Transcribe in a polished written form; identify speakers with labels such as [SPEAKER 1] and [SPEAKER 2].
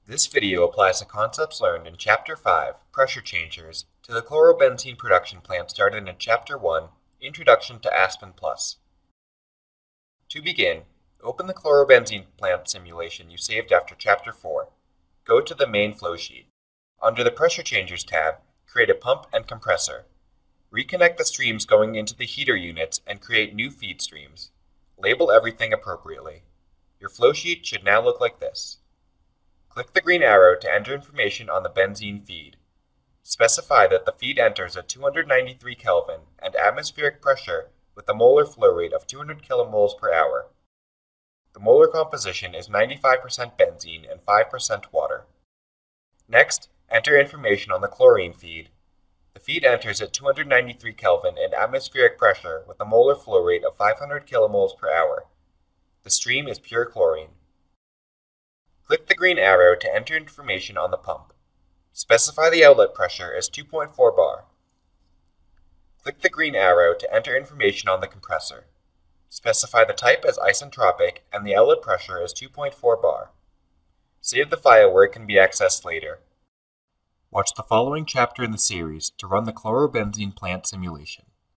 [SPEAKER 1] This video applies the concepts learned in Chapter 5, Pressure Changers, to the chlorobenzene production plant started in Chapter 1, Introduction to Aspen Plus. To begin, open the chlorobenzene plant simulation you saved after Chapter 4. Go to the main flowsheet. Under the Pressure Changers tab, create a pump and compressor. Reconnect the streams going into the heater units and create new feed streams. Label everything appropriately. Your flowsheet should now look like this. Click the green arrow to enter information on the benzene feed. Specify that the feed enters at 293 Kelvin and atmospheric pressure with a molar flow rate of 200 kmols per hour. The molar composition is 95% benzene and 5% water. Next, enter information on the chlorine feed. The feed enters at 293 Kelvin and atmospheric pressure with a molar flow rate of 500 kmols per hour. The stream is pure chlorine. Click the green arrow to enter information on the pump. Specify the outlet pressure as 2.4 bar. Click the green arrow to enter information on the compressor. Specify the type as isentropic and the outlet pressure as 2.4 bar. Save the file where it can be accessed later. Watch the following chapter in the series to run the chlorobenzene plant simulation.